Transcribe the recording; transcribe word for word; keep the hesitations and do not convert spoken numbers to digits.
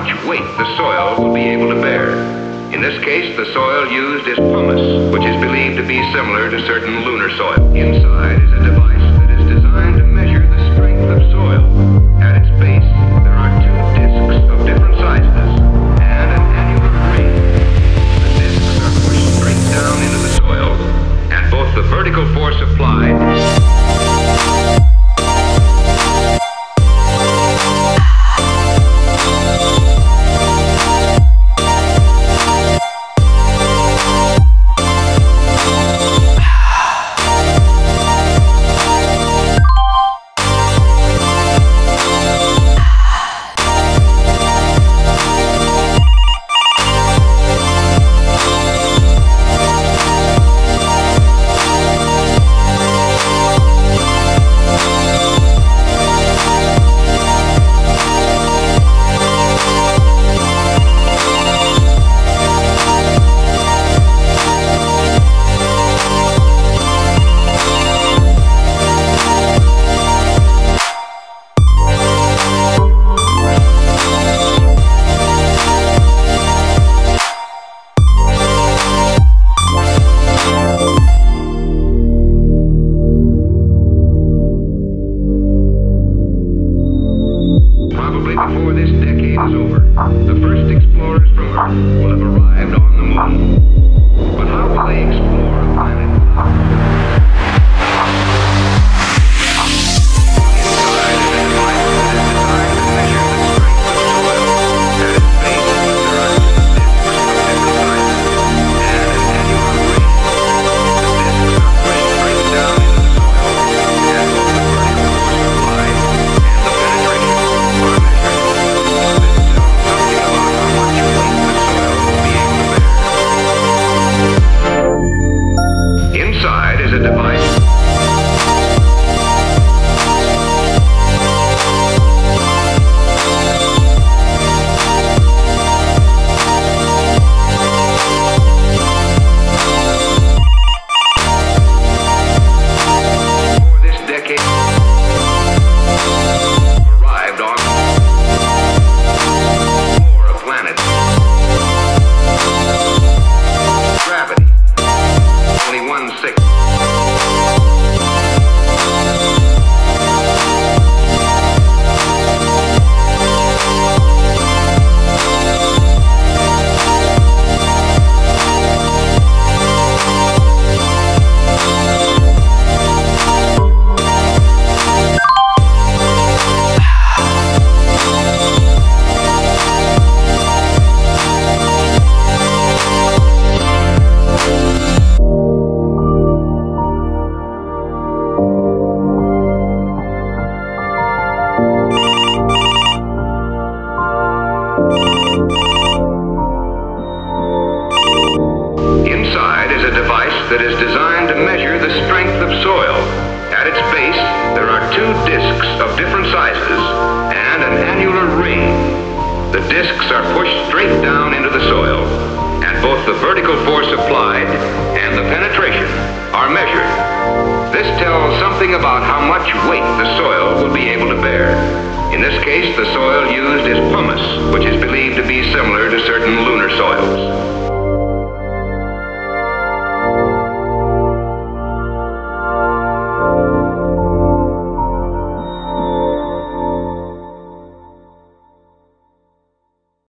much weight the soil will be able to bear. In this case, the soil used is pumice, which is believed to be similar to certain lunar soil. Inside is a device that is designed to measure the strength of soil. At its base, there are two discs of different sizes and an annular ring. The discs are pushed straight down into the soil, and both the vertical force applied before this decade is over, the first explorers from Earth will have arrived on the moon. But how will they explore a planet a device. For this decade, arrived on for a planet. Gravity, only one sixth. Inside is a device that is designed to measure the strength of soil. At its base, there are two discs of different sizes and an annular ring. The discs are pushed straight down into the soil, and both the vertical force applied and the penetration are measured. This tells something about how much weight the soil will be able to bear. In this case, the soil used is pumice, which is believed to be similar to certain lunar soils.